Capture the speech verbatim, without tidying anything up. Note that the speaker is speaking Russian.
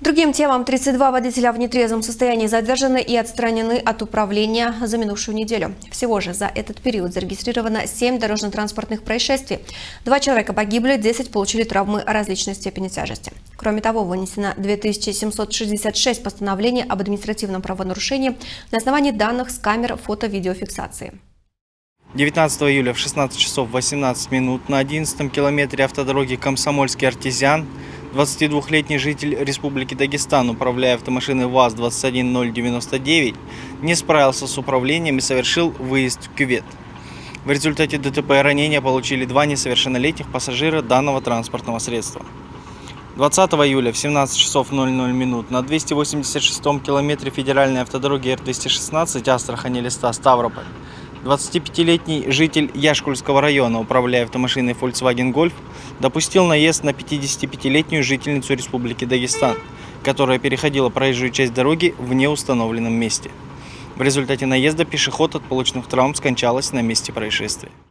Другим темам тридцать два водителя в нетрезвом состоянии задержаны и отстранены от управления за минувшую неделю. Всего же за этот период зарегистрировано семь дорожно-транспортных происшествий. Два человека погибли, десять получили травмы различной степени тяжести. Кроме того, вынесено две тысячи семьсот шестьдесят шесть постановлений об административном правонарушении на основании данных с камер фото-видеофиксации. девятнадцатого июля в шестнадцать часов восемнадцать минут на одиннадцатом километре автодороги Комсомольский-Артезиан двадцатидвухлетний житель Республики Дагестан, управляя автомашиной ВАЗ двадцать один ноль девяносто девять, не справился с управлением и совершил выезд в кювет. В результате ДТП и ранения получили два несовершеннолетних пассажира данного транспортного средства. двадцатого июля в семнадцать часов ноль ноль минут на двухсот восьмидесяти шестом километре федеральной автодороги Р двести шестнадцать Астрахань-Элиста-Ставрополь двадцатипятилетний житель Яшкульского района, управляя автомашиной Volkswagen Golf, допустил наезд на пятидесятипятилетнюю жительницу Республики Дагестан, которая переходила проезжую часть дороги в неустановленном месте. В результате наезда пешеход от полученных травм скончалась на месте происшествия.